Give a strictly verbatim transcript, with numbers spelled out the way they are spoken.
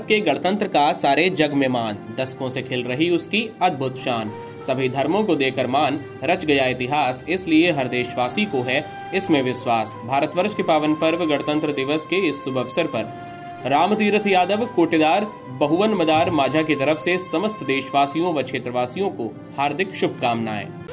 भारत के गणतंत्र का सारे जग में मान, दशकों से खिल रही उसकी अद्भुत शान, सभी धर्मों को देकर मान, रच गया इतिहास, इसलिए हर देशवासी को है इसमें विश्वास। भारतवर्ष के पावन पर्व गणतंत्र दिवस के इस शुभ अवसर पर रामतीर्थ यादव, कोटेदार, बहुवन मदार माझा की तरफ से समस्त देशवासियों व क्षेत्रवासियों को हार्दिक शुभकामनाएं।